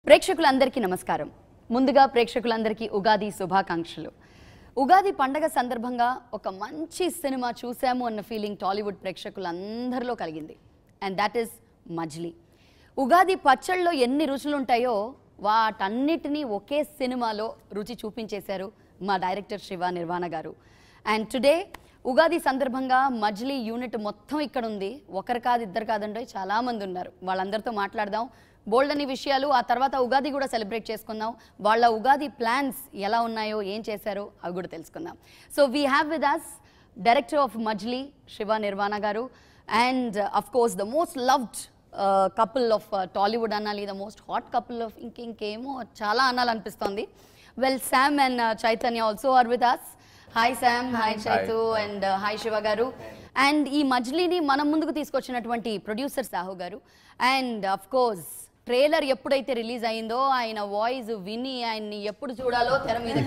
ప్రేక్షకులందరికీ నమస్కారం. ముందుగా ప్రేక్షకులందరికీ ఉగాది శుభాకాంక్షలు. ఉగాది పండగ సందర్భంగా ఒక మంచి సినిమా చూసాము అన్న ఫీలింగ్ టాలీవుడ్ ప్రేక్షకులందరిలో కలిగింది. And that is Majili. Ugadi పచ్చళ్ళలో ఎన్ని రుచులు ఉంటాయో వాటన్నిటినీ ఒకే సినిమాలో రుచి చూపించేశారు మా డైరెక్టర్ శివ నిర్వాణ గారు. అండ్ టుడే ఉగాది సందర్భంగా మజ్లీ యూనిట్ మొత్తం ఇక్కడ ఉంది. ఒకరు కాదు, ఇద్దరు కాదండి, చాలామంది ఉన్నారు. వాళ్ళందరితో మాట్లాడదాం. బోల్డ్ అని విషయాలు, ఆ తర్వాత ఉగాది కూడా సెలబ్రేట్ చేసుకుందాం. వాళ్ళ ఉగాది ప్లాన్స్ ఎలా ఉన్నాయో, ఏం చేశారో అవి కూడా తెలుసుకుందాం. So we have with us director of Majili Shiva Nirvana గారు and of course the most loved couple of Tollywood అనాలి, the most hot couple of ఇంకేమో చాలా అనాలనిపిస్తోంది. Well, Sam and Chaitanya also are with us. Hi Sam, hi Chaitu and hi Shiva గారు. And ఈ మజ్లీని మనం ముందుకు తీసుకొచ్చినటువంటి ప్రొడ్యూసర్ సాహు గారు. అండ్ అఫ్ కోర్స్ ట్రైలర్ ఎప్పుడైతే రిలీజ్ అయిందో ఆయన వాయిస్ విని ఆయన్ని ఎప్పుడు చూడాలో తెర మీద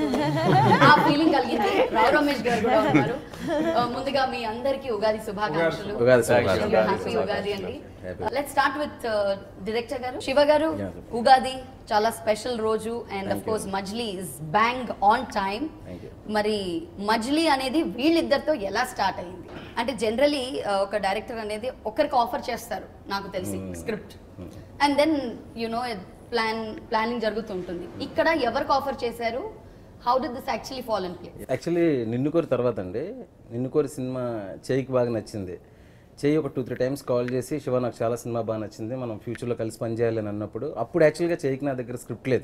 ఆ ఫీలింగ్ కలిగింది. రావు రమేష్ గారు కూడా ఉన్నారు. ముందుగా మీ అందరికీ ఉగాది శుభాకాంక్షలు. హ్యాపీ ఉగాది అండి. లెట్స్ స్టార్ట్ విత్ డైరెక్టర్ గారు. శివ గారు, ఉగాది చాలా స్పెషల్ రోజు and of course Majili is bang on time. మరి మజ్లీ అనేది వీళ్ళిద్దరితో ఎలా స్టార్ట్ అయింది? అంటే జనరలీ ఒక డైరెక్టర్ అనేది ఒకరికి ఆఫర్ చేస్తారు నాకు తెలిసి script, and then you know planning జరుగుతుంటుంది. ఇక్కడ ఎవరికి ఆఫర్ చేశారు? How did this actually fall in place? Actually Ninnu Kori తర్వాత అండి, నిన్ను కోరి సినిమా చేయికి బాగా నచ్చింది. చేయి ఒక 2-3 టైమ్స్ కాల్ చేసి, శివ నాకు చాలా సినిమా బాగా నచ్చింది, మనం ఫ్యూచర్లో కలిసి పనిచేయాలని అన్నప్పుడు, అప్పుడు యాక్చువల్గా చేయికి నా దగ్గర స్క్రిప్ట్ లేదు,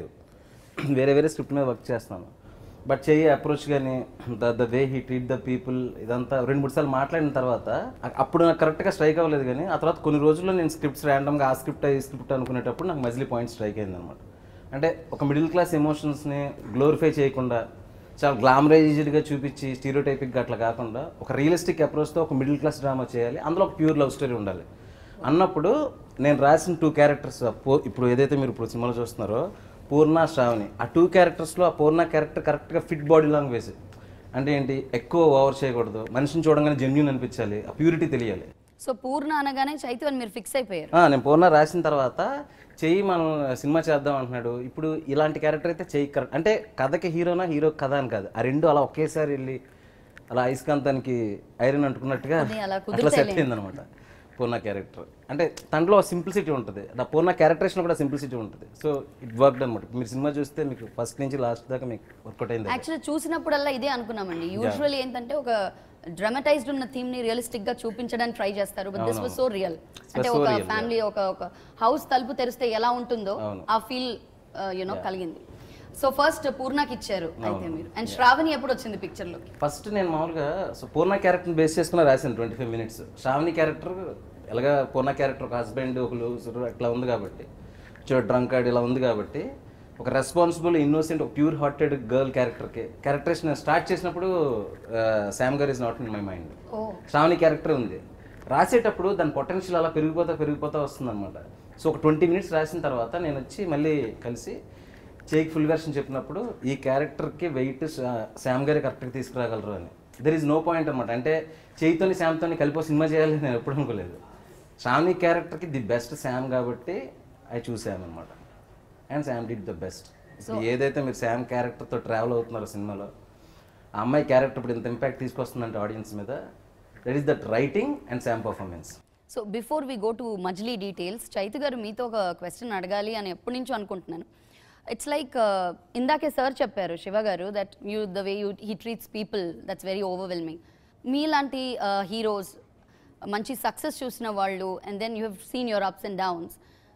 వేరే స్క్రిప్ట్ మీద వర్క్ చేస్తాను. బట్ చేయి అప్రోచ్ కానీ the way he treat the people ఇదంతా 2-3 సార్లు మాట్లాడిన తర్వాత అప్పుడు నాకు కరెక్ట్గా స్ట్రైక్ అవ్వలేదు. కానీ ఆ తర్వాత కొన్ని రోజుల్లో నేను స్క్రిప్ట్స్ ర్యాండమ్గా ఆ స్క్రిప్ట్ ఈ స్క్రిప్ట్ అనుకునేటప్పుడు నాకు మజిలీ పాయింట్ స్ట్రైక్ అయింది అనమాట. అంటే ఒక మిడిల్ క్లాస్ ఎమోషన్స్ని గ్లోరిఫై చేయకుండా చాలా గ్లామరైజ్డ్గా చూపించి స్టీరియోటైపిక్గా అట్లా కాకుండా ఒక రియలిస్టిక్ అప్రోచ్తో ఒక మిడిల్ క్లాస్ డ్రామా చేయాలి, అందులో ఒక ప్యూర్ లవ్ స్టోరీ ఉండాలి అన్నప్పుడు నేను రాసిన 2 క్యారెక్టర్స్ ఇప్పుడు ఏదైతే మీరు ఇప్పుడు సినిమాలో చూస్తున్నారో పూర్ణ, శ్రావణి, ఆ 2 క్యారెక్టర్స్లో ఆ పూర్ణ క్యారెక్టర్ కరెక్ట్గా ఫిట్ బాడీ లాంగ్వేజ్. అంటే ఏంటి, ఎక్కువ ఓవర్ చేయకూడదు, మనిషిని చూడంగానే జెన్యూన్ అనిపించాలి, ఆ ప్యూరిటీ తెలియాలి. సో పూర్ణ అనగానే చైతు అని మీరు ఫిక్స్ అయిపోయారు? నేను పూర్ణ రాసిన తర్వాత చెయ్యి మనం సినిమా చేద్దాం అంటున్నాడు. ఇప్పుడు ఇలాంటి క్యారెక్టర్ అయితే చెయ్యి కరెక్ట్, అంటే కథకి హీరోనా, హీరో కథ అని కాదు, ఆ రెండు అలా ఒకేసారి వెళ్ళి అలా అయస్కాంతానికి ఐరన్ అంటుకున్నట్టుగా అట్లా సెట్ అయిందనమాట పూర్ణ క్యారెక్టర్. అంటే దాంట్లో సింప్లిసిటీ ఉంటుంది, ఆ పూర్ణ క్యారెక్టరేషన్ కూడా సింప్లిసిటీ ఉంటుంది. సో ఇట్ వర్క్డ్ అనమాట. మీరు సినిమా చూస్తే మీకు ఫస్ట్ నుంచి లాస్ట్ దాకా మీకు వర్కౌట్ అయింది. యాక్చువల్లీ చూసినప్పుడల్లా ఇదే అనుకున్నామండి. యూజువల్లీ ఏంటంటే ఒక డ్రామటైజ్డ్ ఉన్న థీమ్ ని రియలిస్టిక్ గా చూపించడానికి ట్రై చేస్తారు, but this was so real. అంటే ఒక ఫ్యామిలీ ఒక హౌస్ తలుపు తెరిస్తే ఎలా ఉంటుందో ఆ ఫీల్ యునో కలిగింది. సో ఫస్ట్ పూర్ణకి ఇచ్చారు అయితే మీరు. అండ్ శ్రావణి ఎప్పుడు వచ్చింది పిక్చర్ లోకి? ఫస్ట్ నేను మామూలుగా పూర్ణ క్యారెక్టర్ బేస్ చేసుకుని రాశాను 25 minutes. శ్రావణి క్యారెక్టర్ ఎలాగా పూర్ణ క్యారెక్టర్ ఒక హస్బెండ్, ఒక లూజర్ అట్లా ఉంది కాబట్టి, డ్రంకార్డ్ ఇలా ఉంది కాబట్టి, ఒక రెస్పాన్సిబుల్, ఇన్నోసెంట్, ఒక pure hearted girl characterisation start చేసినప్పుడు శామ్ గారు is not in my mind. Shravani character ఉంది. రాసేటప్పుడు దాని పొటెన్షియల్ అలా పెరిగిపోతా వస్తుంది అనమాట. సో ఒక 20 minutes రాసిన తర్వాత నేను వచ్చి మళ్ళీ కలిసి చేయికి ఫుల్ వెర్షన్ చెప్పినప్పుడు ఈ క్యారెక్టర్కి వెయిట్ శామ్ గారే కరెక్ట్గా తీసుకురాగలరు అని. దెర్ ఈజ్ నో పాయింట్ అనమాట. అంటే చేయితోని శామ్తోని కలిపి సినిమా చేయాలని నేను ఎప్పుడు అనుకోలేదు. శ్రావణి క్యారెక్టర్కి ది బెస్ట్ శామ్ కాబట్టి అది చూసామన్నమాట. And Sam did the best. ఏదైతే మీరు శామ్ క్యారెక్టర్తో ట్రావెల్ అవుతున్నారో సినిమాలో, ఆ అమ్మాయి క్యారెక్టర్ ఇప్పుడు ఇంత ఇంపాక్ట్ తీసుకొస్తుందంటే ఆడియన్స్ మీద, that is that writing and Sam performance. So before we go to Majili details, Chaitu గారు మీతో ఒక క్వశ్చన్ అడగాలి అని ఎప్పటి నుంచో అనుకుంటున్నాను. ఇట్స్ లైక్ ఇందాకే సార్ చెప్పారు శివ గారు that the way he treats people that's very overwhelming. మీలాంటి హీరోస్, మంచి సక్సెస్ చూసిన వాళ్ళు, and then you have seen your ups and downs.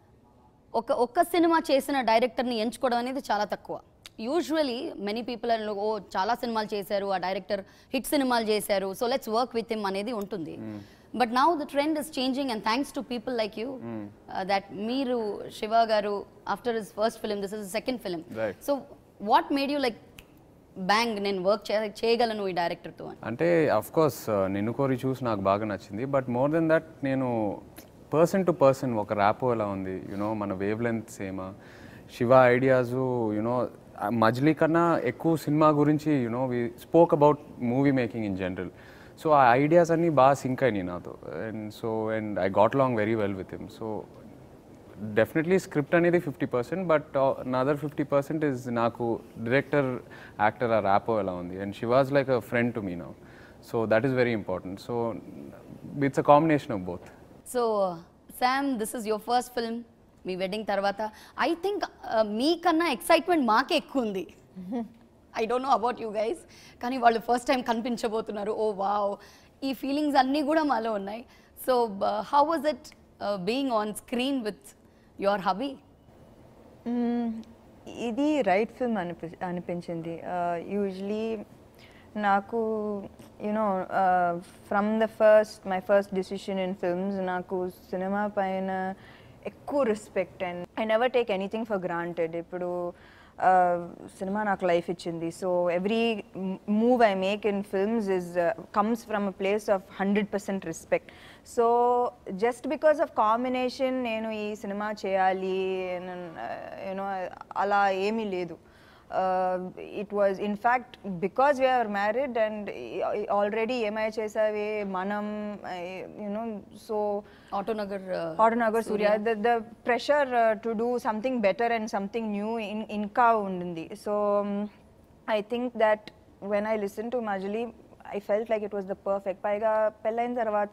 ఒక్క సినిమా చేసిన డైరెక్టర్ని ఎంచుకోవడం అనేది చాలా తక్కువ. యూజువలీ మెనీ పీపుల్ చాలా సినిమాలు చేశారు, ఆ డైరెక్టర్ హిట్ సినిమాలు చేశారు, so let's work with him అనేది ఉంటుంది. But now the trend is changing and thanks to people like you that మీరు Siva garu after his first film, this is second film. So what made you like bang, నేను work చేయగలను ఈ డైరెక్టర్తో? అంటే of course నిన్ను కోరి చూసి నాకు బాగా నచ్చింది. బట్ మోర్ దెన్ దట్ నేను పర్సన్ టు పర్సన్ ఒక ర్యాపో ఎలా ఉంది, యునో మన వేవ్ లెంత్ సేమా, శివ ఐడియాస్ యునో మజ్లీ కన్నా ఎక్కువ సినిమా గురించి you know we spoke about movie making in general. So ఆ ఐడియాస్ అన్నీ బాగా సింక్ అయినాయి నాతో. And I got long very well with him. So definitely script అనేది 50%, బట్ అనదర్ 50% ఇస్ నాకు డైరెక్టర్, యాక్టర్, ఆ ర్యాపో ఎలా ఉంది. And she was like a friend to me now. So that is very important. So it's a combination of both. So Sam, this is your first film. మీ wedding తర్వాత I think మీకన్నా excitement మాకే ఎక్కువ ఉంది. I don't know about you guys, కానీ వాళ్ళు first time కనిపించబోతున్నారు. Oh wow, ఈ ఫీలింగ్స్ అన్నీ కూడా మాలో ఉన్నాయి. So how was it being on screen with your hubby? ఇది రైట్ ఫిల్మ్ అనిపించింది. యూజువలీ నాకు you know from the my first decision in films, నాకు సినిమా పైన ఎక్కువ respect and I never take anything for granted. ఇప్పుడు cinema నాకు లైఫ్ ఇచ్చింది. So every move I make in films comes from a place of 100% respect. So just because of combination నేను ఈ cinema చేయాలి యూనో అలా ఏమీ లేదు. It was in fact because we are married and already EMI చేసావే మనం, so Autonagar Surya, the pressure to do something better and something new ఇంకా ఉండింది. So I think that when I listened to Majuli, I felt like it was the perfect. పైగా పెళ్ళైన తర్వాత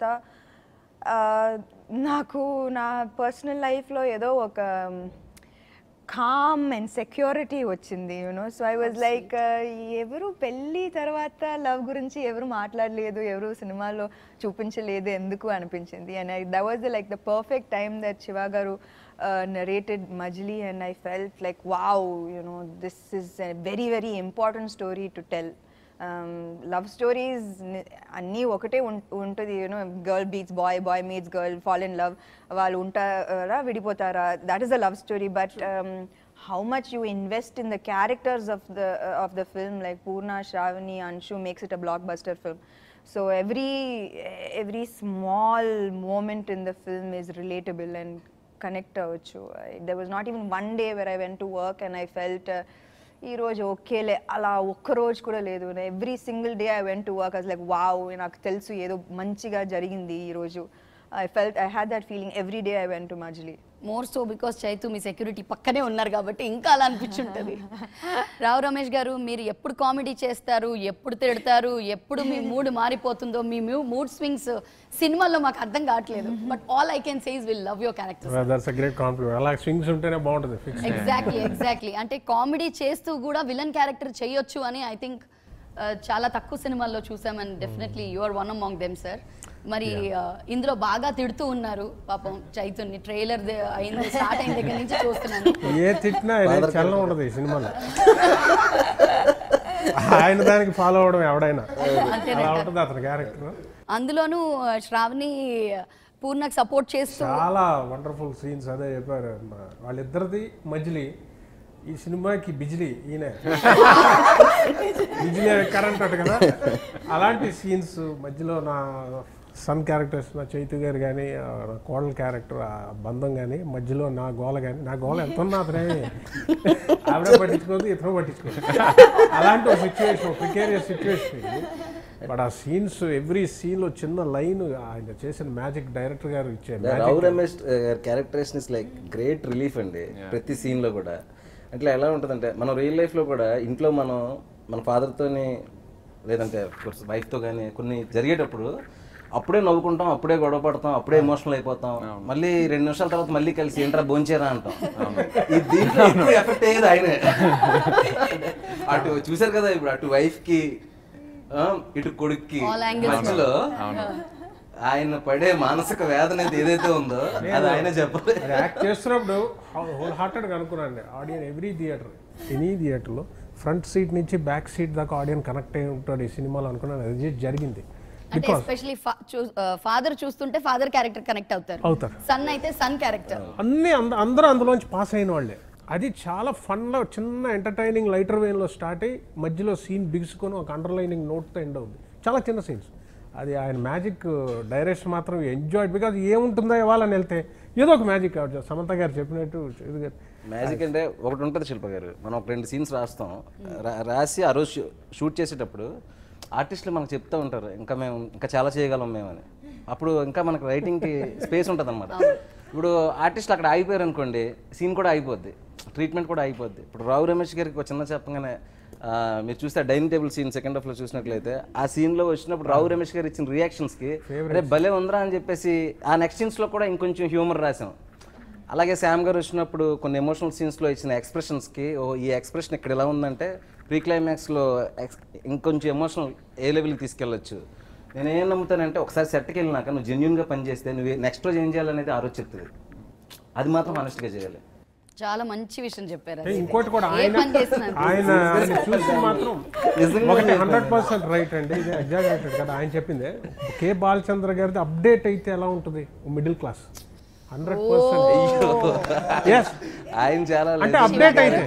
నాకు నా personal లైఫ్లో ఏదో ఒక calm and security వచ్చింది, సో ఐ వాజ్ లైక్ ఎవరు పెళ్ళి తర్వాత లవ్ గురించి ఎవరు మాట్లాడలేదు, ఎవరు సినిమాలో చూపించలేదు ఎందుకు అనిపించింది. And that was the perfect time that Shiva garu narrated Majli, and I felt like wow, this is a very very important story to tell. Love stories అన్నీ ఒకటే ఉంటుంది, girl beats boy, boy meets girl, fall in love, వాళ్ళు ఉంటారా విడిపోతారా, that is a love story. But how much you invest in the characters of the film, like Purna, Shravani, Anshu, makes it a blockbuster film. So every small moment in the film is relatable and connect avchu. There was not even one day where I went to work and I felt ఈ రోజు ఓకేలే అలా ఒక్కరోజు కూడా లేదు. Every single day I went to work as like wow, నాకు తెలుసు ఏదో మంచిగా జరిగింది ఈరోజు. I had that feeling every day I went to Majli. More so because Chaitu మీ సెక్యూరిటీ పక్కనే ఉన్నారు కాబట్టి ఇంకా అలా అనిపించుంటుంది. రావు రమేష్ గారు, మీరు ఎప్పుడు కామెడీ చేస్తారు, ఎప్పుడు తిడతారు, ఎప్పుడు మీ మూడ్ మారిపోతుందో, మీ మూడ్ స్వింగ్స్ సినిమాలో మాకు అర్థం కావట్లేదు. But all I can say is will love your characters. That's a great compliment. అలా స్వింగ్స్ ఉంటేనే బాగుంటుంది. ఎగ్జాక్ట్లీ. అంటే కామెడీ చేస్తూ కూడా విలన్ క్యారెక్టర్ చేయొచ్చు అని ఐ థింక్ చాలా తక్కువ సినిమాల్లో చూసామని definitely you are one among them sir. మరి ఇందులో బాగా తిడుతూ ఉన్నారు పాపం చైతుని. ట్రైలర్ అయింది, స్టార్ట్ అయిన దగ్గర నుంచి చూస్తున్నాను. ఏ తిట్టినా చలనం ఉండదు ఈ సినిమాలో. ఆయన దానికి ఫాలో అవడం ఎవడైనా అలా ఉంటుంది అతని క్యారెక్టర్. అందులోనూ శ్రావణి పూర్ణకు సపోర్ట్ చేస్తూ చాలా వండర్ఫుల్ సీన్స్. అదే చెప్పారు వాళ్ళిద్దరిది. మజిలీ ఈ సినిమాకి బిజిలీ, ఈయన బిజిలీ కరెంట్ అటు కదా. అలాంటి సీన్స్ మధ్యలో నా సన్ క్యారెక్టర్స్, నా చైతు గారు కానీ, నా కోడల క్యారెక్టర్, ఆ బంధం కానీ, మధ్యలో నా గోల కానీ, నా గోల ఎంత ఉన్నా అతనే ఆవిడ పట్టించుకోదు, ఇతను పట్టించుకోదు. అలాంటి ఒక సిచ్యువేషన్, ప్రికేరియస్ సిచ్యువేషన్. బట్ ఆ సీన్స్, ఎవ్రీ సీన్లో చిన్న లైన్ ఆయన చేసిన మ్యాజిక్ డైరెక్టర్ గారు ఇచ్చారు. Rao Ramesh characterisation is like great relief అండి ప్రతి సీన్లో కూడా. అట్లా ఎలా ఉంటుందంటే మనం రియల్ లైఫ్లో కూడా ఇంట్లో మనం మన ఫాదర్తోని లేదంటే వైఫ్తో కానీ కొన్ని జరిగేటప్పుడు అప్పుడే నవ్వుకుంటాం, అప్పుడే గొడవ పడతాం, అప్పుడే ఎమోషనల్ అయిపోతాం. మళ్ళీ 2 నిమిషాల తర్వాత మళ్ళీ కలిసి ఏంట్రా భోంచేరా అంటాం. ఈ దీంట్లో ఎక్కువ ఎఫెక్ట్ అయ్యేది ఆయనే. అటు చూసారు కదా, ఇప్పుడు అటు వైఫ్కి ఇటు కొడుక్కి మధ్యలో ఆయన పడే మానసిక వేదన ఏదైతే ఉందో అది ఆయన చెప్పాలి. యాక్ట్ చేస్తున్నప్పుడు హోల్ హార్టెడ్గా అనుకున్నాను. ఆడియన్ ఎవ్రీ థియేటర్, ఎనీ థియేటర్లో ఫ్రంట్ సీట్ నుంచి బ్యాక్ సీట్ దాకా ఆడియన్ కనెక్ట్ అయి ఉంటాడు ఈ సినిమాలో అనుకున్నాను. అది జరిగింది. అంటే ఎస్పెషల్లీ ఫాదర్ చూస్తుంటే ఫాదర్ క్యారెక్టర్ కనెక్ట్ అవుతారు, సన్ అయితే సన్ క్యారెక్టర్. అందరూ అందులోంచి పాస్ అయిన వాళ్ళే. అది చాలా ఫన్లో చిన్న ఎంటర్టైనింగ్ లైటర్ వేన్లో స్టార్ట్ అయ్యి మధ్యలో సీన్ బిగుసుకొని ఒక అండర్లైనింగ్ నోట్తో ఎండ్ అవుతుంది. చాలా చిన్న సీన్స్. అది ఆయన మ్యాజిక్ డైరెక్షన్ మాత్రం ఎంజాయ్డ్. బికాజ్ ఏముంటుందో ఇవ్వాలని వెళ్తే ఏదో ఒక మ్యాజిక్ కావచ్చు. సమంత గారు చెప్పినట్టు మ్యాజిక్ అంటే ఒకటి ఉంటుంది శిల్ప గారు. మనం ఒక 2 సీన్స్ రాస్తాం, రాసి ఆ రోజు షూట్ చేసేటప్పుడు ఆర్టిస్టులు మనకు చెప్తూ ఉంటారు ఇంకా మేము ఇంకా చాలా చేయగలం మేమని. అప్పుడు ఇంకా మనకు రైటింగ్కి స్పేస్ ఉంటుంది అనమాట. ఇప్పుడు ఆర్టిస్ట్ అక్కడ ఆగిపోయారు అనుకోండి, సీన్ కూడా అయిపోద్ది, ట్రీట్మెంట్ కూడా అయిపోద్ది. ఇప్పుడు రావు రమేష్ గారికి ఒక చిన్న చెప్పగానే మీరు చూస్తే డైనింగ్ టేబుల్ సీన్ సెకండ్ హాఫ్లో చూసినట్లయితే, ఆ సీన్లో వచ్చినప్పుడు రావు రమేష్ గారు ఇచ్చిన రియాక్షన్స్కి రేపు భలే ఉందరా అని చెప్పేసి ఆ నెక్స్ట్ సీన్స్లో కూడా ఇంకొంచెం హ్యూమర్ రాసాం. అలాగే శామ్ గారు వచ్చినప్పుడు కొన్ని ఎమోషనల్ సీన్స్లో ఇచ్చిన ఎక్స్ప్రెషన్స్కి, ఓ ఈ ఎక్స్ప్రెషన్ ఇక్కడ ఎలా ఉందంటే ప్రీ క్లైమాక్స్లో ఇంకొంచెం ఎమోషనల్ ఏ లెవెల్కి తీసుకెళ్ళచ్చు. నేను ఏం నమ్ముతానంటే ఒకసారి సెట్కి వెళ్ళినాక నువ్వు జెన్యున్గా పనిచేస్తే నువ్వు నెక్స్ట్ రోజు ఏం చేయాలనేది ఆ రోజు చెప్తుంది. అది మాత్రం హానెస్ట్గా చేయాలి. చాలా మంచి విషయం చెప్పారు. ఇంకోటి కూడా ఆయన చూసి మాత్రం 100% రైట్ అండి, ఇది ఎగ్జాగరేటెడ్ కదా ఆయన చెప్పింది. కే బాలచంద్ర గారిది అప్డేట్ అయితే ఎలా ఉంటుంది, మిడిల్ క్లాస్ 100%. ఆయన చాలా అంటే అప్డేట్ అయితే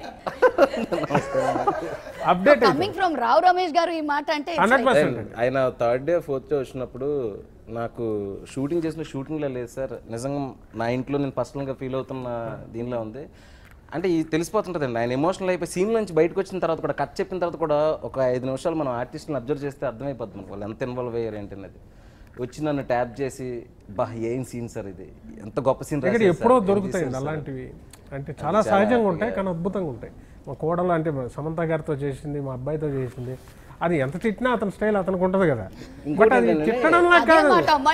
update coming from Rao Ramesh garu ఈ మాట అంటే 100%. ఆయన థర్డ్ డే ఫోర్త్ డే వచ్చినప్పుడు నాకు షూటింగ్ చేసిన షూటింగ్లో లేదు సార్, నిజంగా నా ఇంట్లో నేను పర్సనల్గా ఫీల్ అవుతున్న దీనిలో ఉంది. అంటే ఇది తెలిసిపోతుంటుందండి, ఆయన ఎమోషనల్ అయిపోయి సీన్ నుంచి బయటకు వచ్చిన తర్వాత కూడా, కట్ చెప్పిన తర్వాత కూడా ఒక 5 నిమిషాలు మనం ఆర్టిస్ట్ని అబ్జర్వ్ చేస్తే అర్థమైపోతుంది వాళ్ళు ఎంత ఇన్వాల్వ్ అయ్యారు ఏంటి అనేది. వచ్చి నన్ను ట్యాప్ చేసి బా ఏం సీన్ సార్ ఇది, ఎంత గొప్ప సీన్ ఎప్పుడో దొరుకుతాయండి అలాంటివి, అంటే చాలా సహజంగా ఉంటాయి కానీ అద్భుతంగా ఉంటాయి. మా కోడలు అంటే సమంత గారితో చేసింది, మా అబ్బాయితో చేసింది, అది ఎంత తిట్టినా అతని స్టైల్ అతనికి ఉంటుంది కదా. బట్ అది తిట్టడంలా కాదు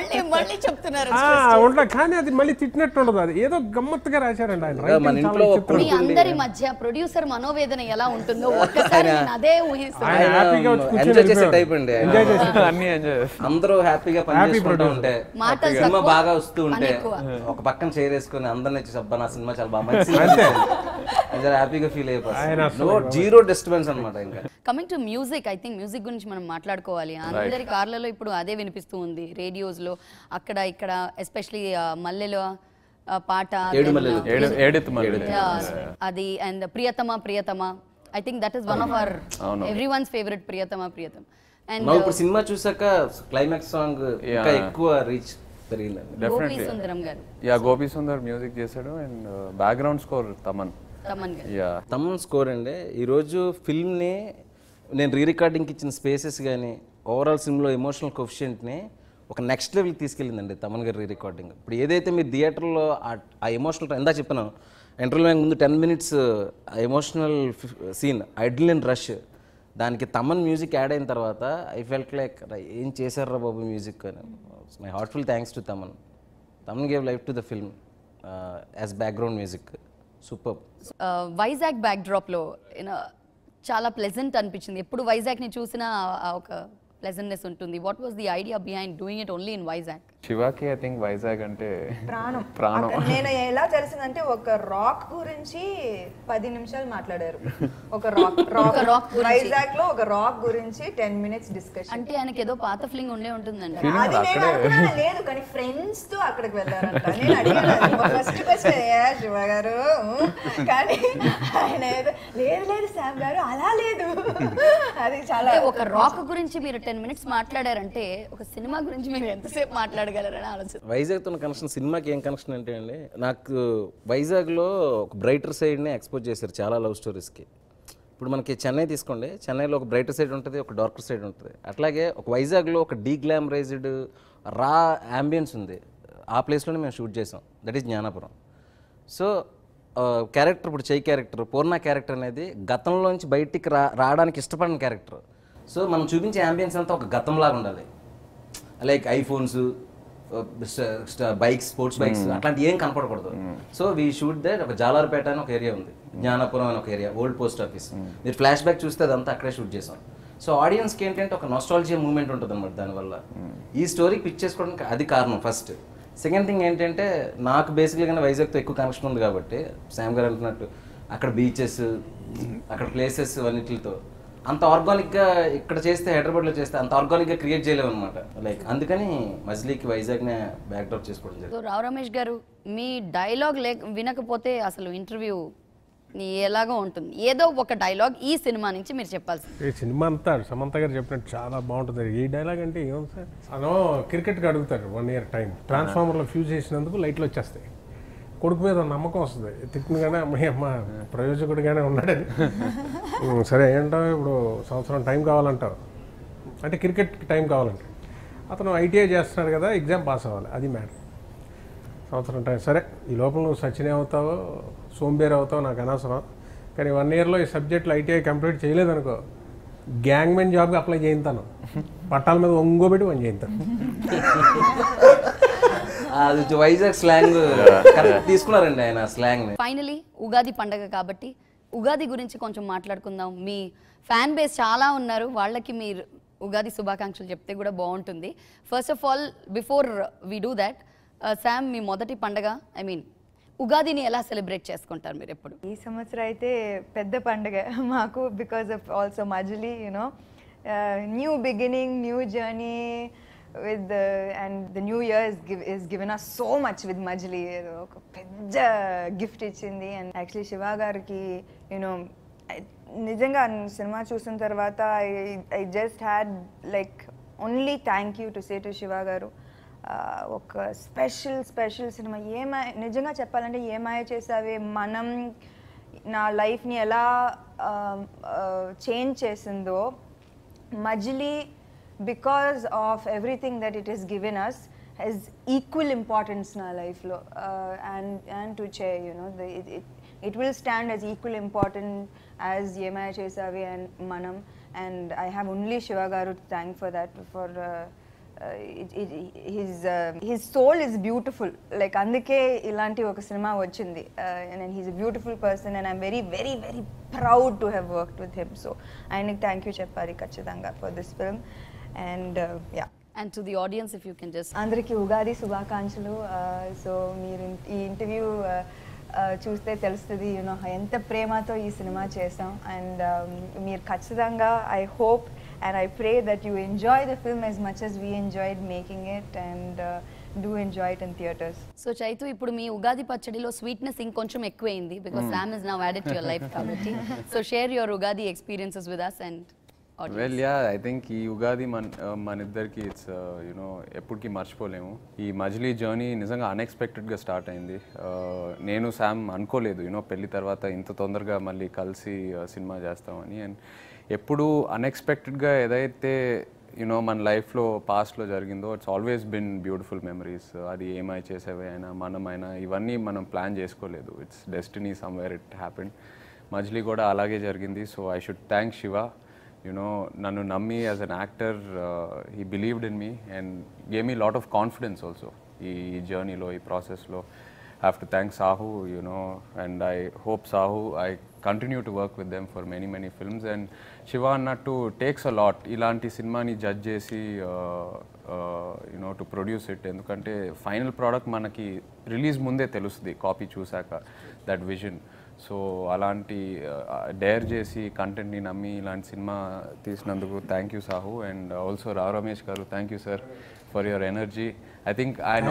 ఉండదు, కానీ అది మళ్ళీ తిట్టినట్టు ఉండదు, అది ఏదో గమ్మత్తుగా రాశారండి ఆయన. మీ అందరి మధ్య ప్రొడ్యూసర్ మనోవేదన ఎలా ఉంటుందో ఒక్కసారి నేను అదే హ్యాపీగా అందరూ హ్యాపీగా పనిచేసుకుంటూ ఉంటే, సినిమా బాగా వస్తూ ఉంటే ఒక పక్కన చేరేసుకుని అందరినీ అబ్బా నా సినిమా చాలా బాగా హ్యాపీగా ఫీల్ అయిపోతారు. జీరో డిస్టర్బెన్స్ అనమాట. ఇంకా coming to music, I think music గురించి మనం మాట్లాడుకోవాలి. అందరి కార్లలో ఇప్పుడు అదే వినిపిస్తూ ఉంది, రేడియోస్లో అక్కడ ఇక్కడ, ఎస్పెషలీ మల్లెలో పాట అది, and Priyathama Priyathama, I think that is one of our everyone's favourite, Priyathama Priyathama. And ఇప్పుడు సినిమా చూసాక క్లైమాక్స్ సాంగ్ ఇంకా ఎక్కువ రీచ్ పెరిగింది. గోపీ సుందరం గారు, గోపీ సుందర్ మ్యూజిక్ చేశాడు, and background score Thaman score అండి. ఈరోజు ఫిల్మ్ని నేను రీ రికార్డింగ్కి ఇచ్చిన స్పేసెస్ కానీ ఓవరాల్ సినిమాలో ఎమోషనల్ కోఫిషియంట్ని ఒక నెక్స్ట్ లెవెల్కి తీసుకెళ్ళిందండి తమన్ గారి రీ రికార్డింగ్. ఇప్పుడు ఏదైతే మీరు థియేటర్లో ఆ ఎమోషనల్ ఇందా చెప్పాను, ఇంటర్వ్యూ ముందు 10 minutes emotional scene adrenaline rush, దానికి తమన్ మ్యూజిక్ యాడ్ అయిన తర్వాత ఐ ఫెల్ట్ లైక్ ఏం చేశారా బాబు మ్యూజిక్ అని. My heartful thanks to Thaman. Thaman gave life to the film as background music. Super. Vizag back డ్రాప్లో చాలా ప్లెజెంట్ అనిపించింది. ఎప్పుడు వైజాగ్ని చూసినా ఒక ప్లెజెంట్నెస్ ఉంటుంది. What was the idea behind doing it only in Vizag? శివాకి ఐ థింక్ వైజాగ్ అంటే ప్రాణం. నేను ఎలా తెలిసిందంటే ఒక రాక్ గురించి 10 నిమిషాలు మాట్లాడారు. ఒక రాక్ వైజాగ్ లో ఒక రాక్ గురించి 10 minutes డిస్కషన్. అంటే ఆయనకి ఏదో పాత ఫీలింగ్ ఉండే ఉంటుందండి. అది నేను అనుకున్నాను, లేదు కానీ ఫ్రెండ్స్ తో అక్కడికి వెళ్ళారంట. నేను అడిగాను ఫస్ట్ క్వశ్చన్, శివ గారు, కానీ ఆయన లేదు శామ్ గారు అలా లేదు. అది చాలా ఒక రాక్ గురించి మీరు 10 minutes మాట్లాడారంటే ఒక సినిమా గురించి మీరు ఎంతసేపు మాట్లాడగలరని ఆలోచన. వైజాగ్తో కనెక్షన్, సినిమాకి ఏం కనెక్షన్ అంటే అండి, నాకు వైజాగ్లో ఒక బ్రైటర్ సైడ్ని ఎక్స్పోజ్ చేశారు చాలా లవ్ స్టోరీస్కి. ఇప్పుడు మనకి చెన్నై తీసుకోండి, చెన్నైలో ఒక బ్రైటర్ సైడ్ ఉంటుంది, ఒక డార్కర్ సైడ్ ఉంటుంది. అట్లాగే ఒక వైజాగ్లో ఒక డీగ్లామరైజ్డ్ రా అంబియన్స్ ఉంది. ఆ ప్లేస్లోనే మేము షూట్ చేసాం, that is Gnanapuram. So character, ఇప్పుడు చెయ్యి క్యారెక్టర్, పూర్ణ క్యారెక్టర్ అనేది గతంలోంచి బయటికి రావడానికి ఇష్టపడిన క్యారెక్టర్. సో మనం చూపించే అంబియన్స్ అంతా ఒక గతంలాగా ఉండాలి, like iPhones, bikes, sports bikes అట్లాంటి ఏం కనపడకూడదు. So we shoot that. ఒక జాలార్పేట అని ఒక ఏరియా ఉంది, జ్ఞానాపురం అని ఒక ఏరియా, ఓల్డ్ పోస్ట్ ఆఫీస్. మీరు ఫ్లాష్ బ్యాక్ చూస్తే అదంతా అక్కడే షూట్ చేసాం. సో ఆడియన్స్కి ఏంటంటే ఒక నాస్టాలజియా మూమెంట్ ఉంటుంది అనమాట. దానివల్ల ఈ స్టోరీకి పిచ్ చేసుకోవడానికి అది కారణం ఫస్ట్. సెకండ్ థింగ్ ఏంటంటే, నాకు బేసిక్గా వైజాగ్తో ఎక్కువ కనెక్షన్ ఉంది కాబట్టి, శామ్ గారు అంటున్నట్టు అక్కడ బీచెస్, అక్కడ ప్లేసెస్ అన్నిటితో అంత ఆర్గానిక్గా ఇక్కడ చేస్తే, హైదరాబాద్లో చేస్తే అంత ఆర్గానిక్గా క్రియేట్ చేయలేము అనమాట. లైక్ అందుకని మజిలీకి వైజాగ్నే బ్యాక్డ్రాప్ చేసుకోవడం జరిగింది. సో రావు రమేష్ గారు, మీ డైలాగ్ వినకపోతే అసలు ఇంటర్వ్యూ ఎలాగో ఉంటుంది. ఏదో ఒక డైలాగ్ ఈ సినిమా నుంచి మీరు చెప్పాల్సింది. ఈ సినిమా అంతా సమంత గారు చెప్పినట్టు చాలా బాగుంటుంది. ఈ డైలాగ్ అంటే ఏముంది సార్, అను క్రికెట్కి అడుగుతాడు 1 year టైం, ట్రాన్స్ఫార్మర్లో ఫ్యూజ్ చేసినందుకు లైట్లు వచ్చేస్తాయి. కొడుకు మీద నమ్మకం వస్తుంది, తిట్టినగానే అమ్మ ప్రయోజకుడిగానే ఉన్నాడని. సరే ఏంటావు, ఇప్పుడు సంవత్సరం టైం కావాలంటావు, అంటే క్రికెట్కి టైం కావాలంట. అతను ITI చేస్తున్నాడు కదా, ఎగ్జామ్ పాస్ అవ్వాలి, అది మ్యాటర్. సంవత్సరం టైం. సరే ఈ లోపల నువ్వు సచిన్ అవుతావో సోంబేర్ అవుతావో నాకు అనవసరం, కానీ 1 ఇయర్లో ఈ సబ్జెక్టులు ఐటీఐ కంప్లీట్ చేయలేదనుకో గ్యాంగ్మెన్ జాబ్కి అప్లై చేయింతాను, పట్టాల మీద ఒంగోబెట్టి పని చేయింతాను. అది వైజాగ్ స్లాంగ్ తీసుకున్నారండి ఆయన స్లాంగ్. ఫైనలీ ఉగాది పండగ కాబట్టి ఉగాది గురించి కొంచెం మాట్లాడుకుందాం. మీ ఫ్యాన్ బేస్ చాలా ఉన్నారు, వాళ్ళకి మీరు ఉగాది శుభాకాంక్షలు చెప్తే కూడా బాగుంటుంది. First of all before we do that, Sam మీ మొదటి పండగ ఉగాదిని ఎలా సెలబ్రేట్ చేసుకుంటారు మీరు ఎప్పుడు? ఈ సంవత్సరం అయితే పెద్ద పండుగ మాకు, because of also Majili, you know new beginning, new journey with and the new year is given us so much with Majli. ఒక పెద్ద గిఫ్ట్ ఇచ్చింది. అండ్ యాక్చువల్లీ శివ గారికి యూనో నిజంగా సినిమా చూసిన తర్వాత I just had like only thank you to say to Siva garu. ఒక special cinema. నిజంగా చెప్పాలంటే ఏమాయ చేసావే మనం నా లైఫ్ని ఎలా చేంజ్ చేసిందో, మజిలీ because of everything that it has given us has equal importance in our life lo, and to chair, you know, it will stand as equal important as Yemaya Chesavi and Manam, and I have only Shiva Garu to thank for that. For his soul is beautiful, like అందుకే ఇలాంటి ఒక cinema వచ్చింది, and he's a beautiful person and I'm very very very proud to have worked with him. So ఆయనకి thank you చెప్పాలి ఖచ్చితంగా for this film. And yeah, and to the audience if you can just అందరికి ఉగాది శుభాకాంక్షలు. So మీరు ఈ interview చూస్తే తెలుస్తుంది you know ఎంత ప్రేమతో ఈ సినిమా చేసాం. అండ్ మీరు ఖచ్చితంగా I hope and I pray that you enjoy the film as much as we enjoyed making it, and do enjoy it in theaters. So Chaitu, ఇప్పుడు మీ ఉగాది పచ్చడిలో స్వీట్నెస్ ఇంకొంచెం ఎక్కువైంది because Sam is now added to your life కాబట్టి. So share your Ugadi experiences with us and audience. Well yeah, I think ఈ ఉగాది మన ఇద్దరికి it's you know ఎప్పటికీ మర్చిపోలేము. ఈ మజిలీ జర్నీ నిజంగా అన్ఎక్స్పెక్టెడ్గా స్టార్ట్ అయింది. నేను శామ్ అనుకోలేదు యూనో పెళ్లి తర్వాత ఇంత తొందరగా మళ్ళీ కలిసి సినిమా చేస్తామని. అండ్ ఎప్పుడు అన్ఎక్స్పెక్టెడ్గా ఏదైతే యూనో మన లైఫ్లో పాస్ట్లో జరిగిందో it's always been beautiful memories. అది ఏమై చేసేవి అయినా మనమైనా ఇవన్నీ మనం ప్లాన్ చేసుకోలేదు. It's destiny somewhere it happened. Majili కూడా అలాగే జరిగింది. So I should thank Siva. నన్ను నమ్మి as an actor he believed in me and gave me lot of confidence also ఈ జర్నీలో, ఈ ప్రాసెస్లో. Have to thank Sahu, and I hope Sahu I continue to work with them for many films. And Shiva అన్నట్టు takes a lot ఇలాంటి సినిమాని judge చేసి to produce it. ఎందుకంటే final product మనకి రిలీజ్ ముందే తెలుస్తుంది కాపీ చూశాక, దట్ విజన్. సో అలాంటి డేర్ చేసి కంటెంట్ని నమ్మి ఇలాంటి సినిమా తీసినందుకు thank you Sahu. And also Rao Ramesh garu, thank you sir for your energy. I think ఆయన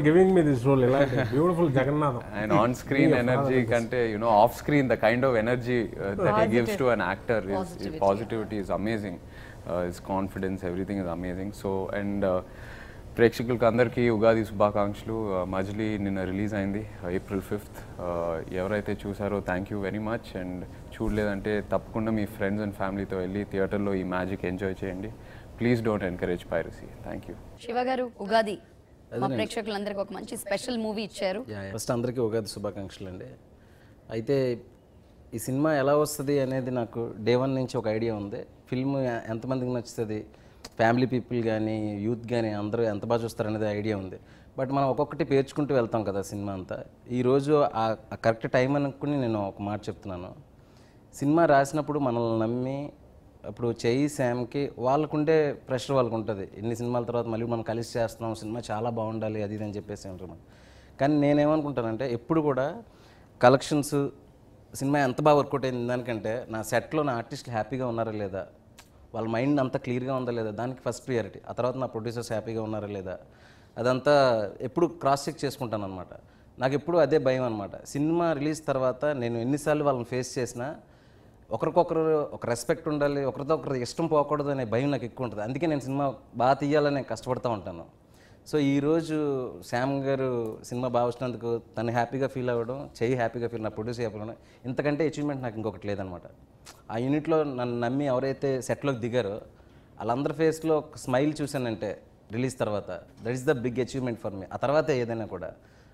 ఆన్ స్క్రీన్ ఎనర్జీ కంటే off screen the kind of energy that he gives to an actor is positivity is amazing. His confidence everything is amazing. So and ప్రేక్షకులకు అందరికీ ఉగాది శుభాకాంక్షలు. మజిలీ నిన్న release అయింది April 5th. ఎవరైతే చూసారో thank you very much. And చూడలేదంటే తప్పకుండా మీ ఫ్రెండ్స్ అండ్ ఫ్యామిలీతో వెళ్ళి థియేటర్లో ఈ మ్యాజిక్ ఎంజాయ్ చేయండి. Please don't encourage piracy. Thank you. Siva garu, Ugadi మా ప్రేక్షకులందరికీ ఒక మంచి స్పెషల్ మూవీ ఇచ్చారు. ఫస్ట్ అందరికీ ఉగాది శుభాకాంక్షలు అండి. అయితే ఈ సినిమా ఎలా వస్తుంది అనేది నాకు డే 1 నుంచి ఒక ఐడియా ఉంది. ఫిల్మ్ ఎంతమందికి నచ్చుతుంది, ఫ్యామిలీ పీపుల్ కానీ యూత్ కానీ అందరూ ఎంత బాగా చూస్తారనేది ఐడియా ఉంది. బట్ మనం ఒక్కొక్కటి పేర్చుకుంటూ వెళ్తాం కదా సినిమా అంతా. ఈరోజు ఆ కరెక్ట్ టైం అనుకుని నేను ఒక మాట చెప్తున్నాను. సినిమా రాసినప్పుడు మనల్ని నమ్మి అప్పుడు చెయ్యి శామ్కి వాళ్ళకుండే ప్రెషర్ వాళ్ళకు ఉంటుంది. ఎన్ని సినిమాల తర్వాత మళ్ళీ మనం కలిసి చేస్తున్నాం, సినిమా చాలా బాగుండాలి అది ఇది అని చెప్పేసి అంటారు. కానీ నేనేమనుకుంటానంటే ఎప్పుడు కూడా కలెక్షన్స్, సినిమా ఎంత బాగా వర్కౌట్ అయింది దానికంటే నా సెట్లో నా ఆర్టిస్టులు హ్యాపీగా ఉన్నారా లేదా, వాళ్ళ మైండ్ అంతా క్లియర్గా ఉందా లేదా, దానికి ఫస్ట్ ప్రియారిటీ. ఆ తర్వాత నా ప్రొడ్యూసర్స్ హ్యాపీగా ఉన్నారా లేదా, అదంతా ఎప్పుడు క్రాస్ చెక్ చేసుకుంటాను అనమాట. నాకు ఎప్పుడు అదే భయం అనమాట. సినిమా రిలీజ్ తర్వాత నేను ఎన్నిసార్లు వాళ్ళని ఫేస్ చేసినా ఒకరికొకరు ఒక రెస్పెక్ట్ ఉండాలి, ఒకరితో ఒకరు ఇష్టం పోకూడదు అనే భయం నాకు ఎక్కువ ఉంటుంది. అందుకే నేను సినిమా బాగా తీయాలని కష్టపడుతూ ఉంటాను. సో ఈరోజు శ్యామ్ గారు సినిమా బాగా వచ్చినందుకు తను హ్యాపీగా ఫీల్ అవ్వడం, చెయ్యి హ్యాపీగా ఫీల్, నా ప్రొడ్యూస్ అవ్వడం, ఇంతకంటే అచీవ్మెంట్ నాకు ఇంకొకటి లేదనమాట. ఆ యూనిట్లో నన్ను నమ్మి ఎవరైతే సెట్లోకి దిగారో వాళ్ళందరి ఫేస్లో ఒక స్మైల్ చూశానంటే రిలీజ్ తర్వాత, that is the big achievement for me. ఆ తర్వాత ఏదైనా కూడా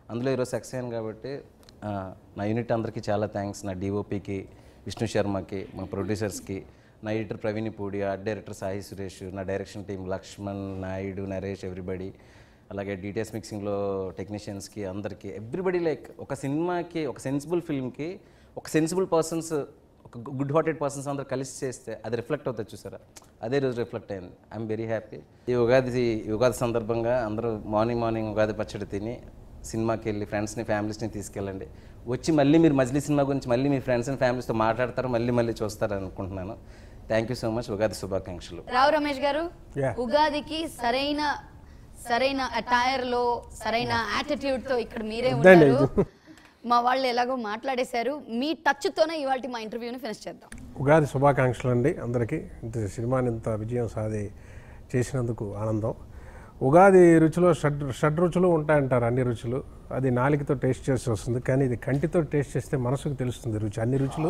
అందులో ఈరోజు సక్సెస్ అయ్యాను కాబట్టి నా యూనిట్ అందరికీ చాలా థ్యాంక్స్. నా డిఓపికి విష్ణు శర్మకి, మా ప్రొడ్యూసర్స్కి, నా editor Praveen Pudi, art director Sai Suresh, నా direction team Lakshman, Naidu, Naresh, everybody, అలాగే డీటెయిల్స్ మిక్సింగ్లో టెక్నీషియన్స్కి, అందరికీ ఎవ్రీబడి. లైక్ ఒక సినిమాకి, ఒక సెన్సిబుల్ ఫిల్మ్కి ఒక సెన్సిబుల్ పర్సన్స్, ఒక గుడ్ హార్టెడ్ పర్సన్స్ అందరు కలిసి చేస్తే అది రిఫ్లెక్ట్ అవుతుంది చూసారా, అదే రోజు రిఫ్లెక్ట్ అయింది. I'm very happy. ఈ ఉగాది సందర్భంగా అందరూ మార్నింగ్ ఉగాది పచ్చడి తిని సినిమాకి వెళ్ళి ఫ్రెండ్స్ని ఫ్యామిలీస్ని తీసుకెళ్ళండి. వచ్చి మళ్ళీ మీరు మజిలీ సినిమా గురించి మళ్ళీ మీ ఫ్రెండ్స్ అండ్ ఫ్యామిలీస్తో మాట్లాడతారు, మళ్ళీ చూస్తారు అనుకుంటున్నాను. Thank you so much. Ugadi శుభాకాంక్షలు. రావు రమేష్ గారు, ఉగాదికి సరైన అటైర్ లో సరైన యాటిట్యూడ్ తో ఇక్కడ మీరే ఉన్నారు. మా వాళ్ళు ఎలాగో మాట్లాడేశారు, మీ టచ్ తోనే ఇవాళ మా ఇంటర్వ్యూని ఫినిష్ చేద్దాం. ఉగాది శుభాకాంక్షలు అండి అందరికీ. ఇంత సినిమాని ఇంత విజయం చేసినందుకు ఆనందం. ఉగాది రుచిలో షడ్ రుచులు ఉంటాయంటారు, అన్ని రుచులు. అది నాలుకతో టేస్ట్ చేసి వస్తుంది, కానీ ఇది కంటితో టేస్ట్ చేస్తే మనసుకు తెలుస్తుంది రుచి, అన్ని రుచులు.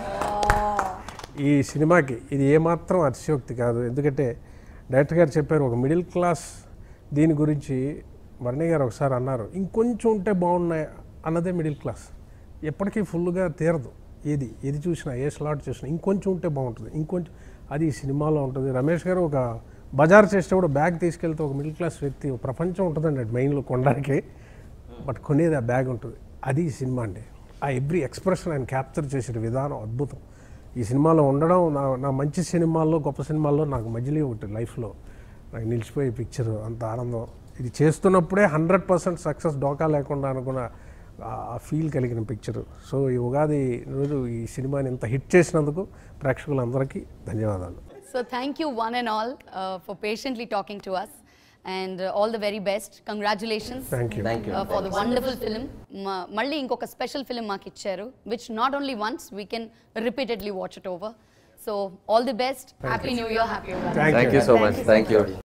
ఈ సినిమాకి ఇది ఏమాత్రం అతిశయోక్తి కాదు. ఎందుకంటే డైరెక్టర్ గారు చెప్పారు, ఒక మిడిల్ క్లాస్ దీని గురించి వర్ణి గారు ఒకసారి అన్నారు, ఇంకొంచెం ఉంటే బాగున్నాయి అన్నదే మిడిల్ క్లాస్. ఎప్పటికీ ఫుల్గా తీరదు, ఏది చూసినా, ఏ స్లాట్ చూసినా ఇంకొంచెం ఉంటే బాగుంటుంది, ఇంకొంచెం. అది ఈ సినిమాలో ఉంటుంది. రమేష్ గారు ఒక బజార్ చేసేటప్పుడు బ్యాగ్ తీసుకెళ్తే ఒక మిడిల్ క్లాస్ వ్యక్తి ప్రపంచం ఉంటుందండి మైండ్లో కొనడానికి, బట్ కొనేది ఆ బ్యాగ్ ఉంటుంది. అది ఈ సినిమా అండి. ఆ ఎవ్రీ ఎక్స్ప్రెషన్ ఆయన క్యాప్చర్ చేసిన విధానం అద్భుతం. ఈ సినిమాలో ఉండడం నా మంచి సినిమాల్లో, గొప్ప సినిమాల్లో నాకు మధ్యలో ఒకటి లైఫ్లో నాకు నిలిచిపోయే పిక్చర్. అంత ఆనందం. ఇది చేస్తున్నప్పుడే 100% సక్సెస్, డోకా లేకుండా అనుకున్న ఆ ఫీల్ కలిగిన పిక్చర్. సో ఈ ఉగాది రోజు ఈ సినిమాని ఇంత హిట్ చేసినందుకు ప్రేక్షకులందరికీ ధన్యవాదాలు. So thank you one and all for patiently talking to us, and all the very best. Congratulations. Thank you. For the wonderful film. Malli inkoka special film maaku icharu, which not only once, we can repeatedly watch it over. So all the best. Happy New Year, happy Ugadi. Thank you so much. Thank you.